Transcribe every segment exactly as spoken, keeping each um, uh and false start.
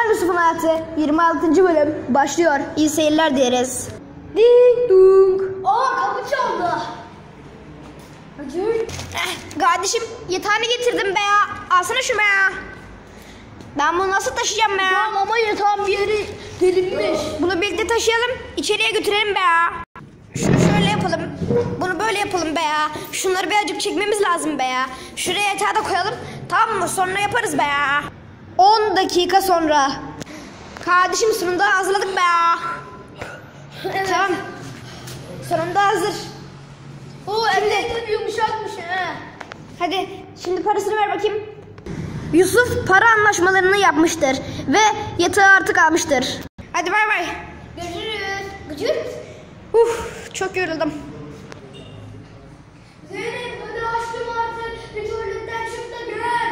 Kaptan Yusuf'un Hayatı yirmi altıncı bölüm başlıyor. İyi seyirler diyeriz. Ding dong. Aa, kapı çaldı. Acır. Eh, kardeşim yatağını getirdim be ya. Alsana şunu be ya. Ben bunu nasıl taşıyacağım be ya? Tamam ama yatağın bir yeri delinmiş. Bunu birlikte taşıyalım. İçeriye götürelim be ya. Şunu şöyle yapalım. Bunu böyle yapalım be ya. Şunları birazcık çekmemiz lazım be ya. Şuraya yatağı da koyalım. Tamam mı? Sonra yaparız be ya. on dakika sonra. Kardeşim sonunda hazırladık be ya. Evet. Tamam. Sonunda hazır. Oo, evet, yumuşakmış he. Hadi şimdi parasını ver bakayım. Yusuf para anlaşmalarını yapmıştır ve yatağı artık almıştır. Hadi bay bay. Görüşürüz. Gıcır. Uf, çok yoruldum. Zeynep, hadi açtım artık. Bir tuvaletten çık da gel.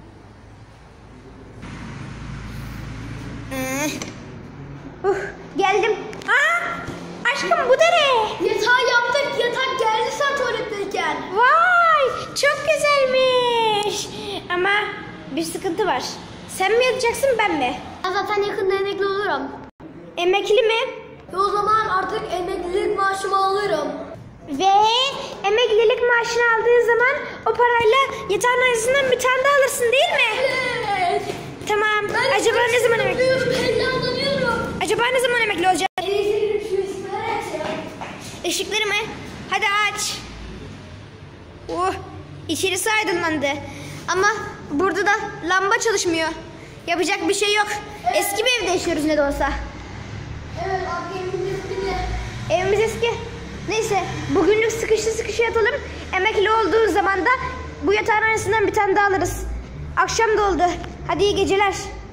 Ee, uf, geldim. Aa, aşkım bu ne? Yatağı yaptık. Yatak geldi sen tuvaletteyken. Vay, çok güzelmiş. Ama bir sıkıntı var. Sen mi yatacaksın ben mi? Ben zaten yakında emekli olurum. Emekli mi? E o zaman artık emeklilik maaşımı alırım. Ve emeklilik maaşını aldığın zaman o parayla yatağın arasından bir tane daha alırsın değil mi? Evet. Tamam. Ben Acaba ne zaman emekli? Heyecanlanıyorum. Acaba ne zaman emekli olacak? Elektrik şu ısmara açayım. Işıkları mı? Hadi aç. Oh, içerisi aydınlandı. Ama burada da lamba çalışmıyor. Yapacak bir şey yok. Eski bir evde yaşıyoruz ne de olsa. Evet, abi evimiz eski. Evimiz eski. Neyse, bugünlük sıkıştı sıkışa yatalım. Emekli olduğu zaman da bu yatağın arasından bir tane daha alırız. Akşam da oldu. Hadi iyi geceler.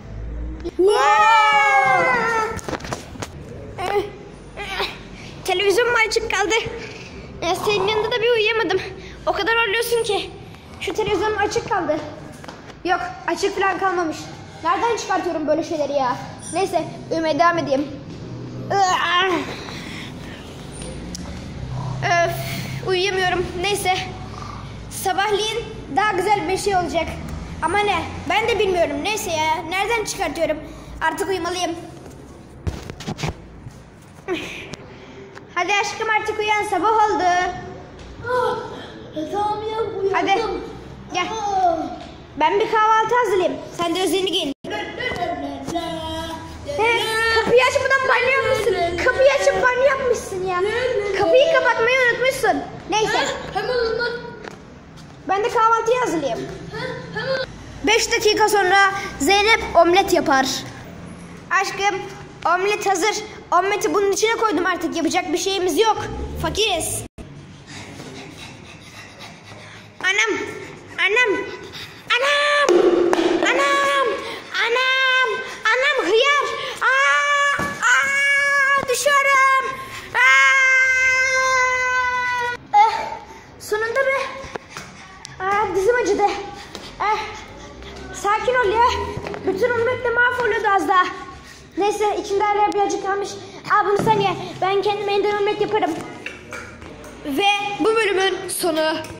Televizyon mu açık kaldı? Ya senin yanında da bir uyuyamadım. O kadar horluyorsun ki. Şu televizyon açık kaldı. Yok, açık falan kalmamış. Nereden çıkartıyorum böyle şeyleri ya? Neyse, uyumaya devam edeyim. Öf, uyuyamıyorum. Neyse. Sabahleyin daha güzel bir şey olacak. Ama ne? Ben de bilmiyorum. Neyse ya. Nereden çıkartıyorum? Artık uyumalıyım. Hadi aşkım artık uyan. Sabah oldu. Ah, tamam ya, uyandım. Hadi gel. Ah. Ben bir kahvaltı hazırlayayım. Sen de özelini giyin. He, kapıyı açmadan banyo yapmışsın. Kapıyı açıp banyo yapmışsın ya. Kapıyı kapatmayı unutmuşsun. Neyse. Hemen unut. Ben de kahvaltıyı hazırlayayım. Hemen. beş dakika sonra Zeynep omlet yapar. Aşkım omlet hazır. Omleti bunun içine koydum artık. Yapacak bir şeyimiz yok. Fakiriz. Anam. Anam. Anam. Anam. Anam. Anam hıyar. Aa, aa, düşüyorum. Aa. Eh, sonunda be. Aa, dizim acıdı. Eh, sakin ol ya. Bütün omlet de mahvoluyordu az daha. Neyse içinde hala birazcık kalmış. Al bunu sen ye. Ben kendime yeniden omlet yaparım. Ve bu bölümün sonu.